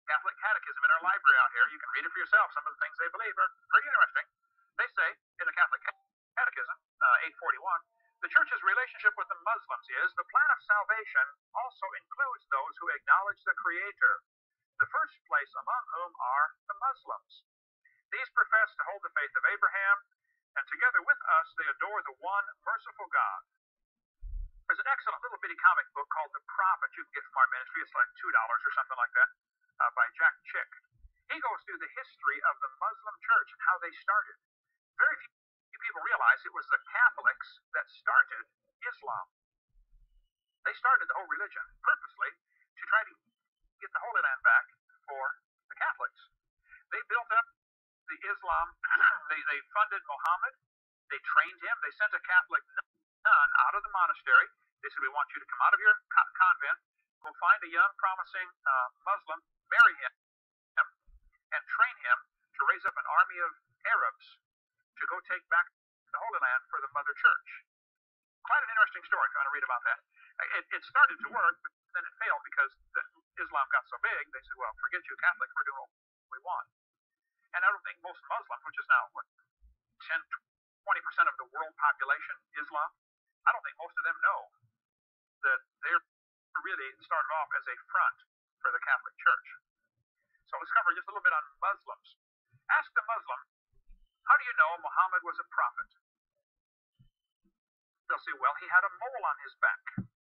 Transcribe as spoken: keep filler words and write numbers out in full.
Catholic Catechism in our library out here. You can read it for yourself. Some of the things they believe are pretty interesting. They say in the Catholic Catechism, uh, eight forty-one, the Church's relationship with the Muslims is the plan of salvation also includes those who acknowledge the Creator, the first place among whom are the Muslims. These profess to hold the faith of Abraham, and together with us they adore the one merciful God. There's an excellent little bitty comic book called The Prophet you can get from our ministry. It's like two dollars or something like that, uh, by Jack Chick. He goes through the history of the Muslim Church and how they started. Very few people realize it was the Catholics that started Islam. They started the whole religion purposely to try to get the Holy Land back for the Catholics. They built up the Islam. they, they funded Muhammad. They trained him. They sent a Catholic nun out of the monastery. They said, we want you to come out of your co- convent, go find a young, promising uh, Muslim, marry him, and train him to raise up an army of Arabs to go take back the Holy Land for the Mother Church. Quite an interesting story if you want to read about that. It, it started to work, but then it failed because the, Islam got so big, they said, well, forget you Catholics, we're doing what we want. And I don't think most Muslims, which is now, what, ten, twenty percent of the world population, Islam, I don't think most of them know that they're really started off as a front for the Catholic Church. So let's cover just a little bit on Muslims. Ask the Muslim, how do you know Muhammad was a prophet? They'll say, well, he had a mole on his back.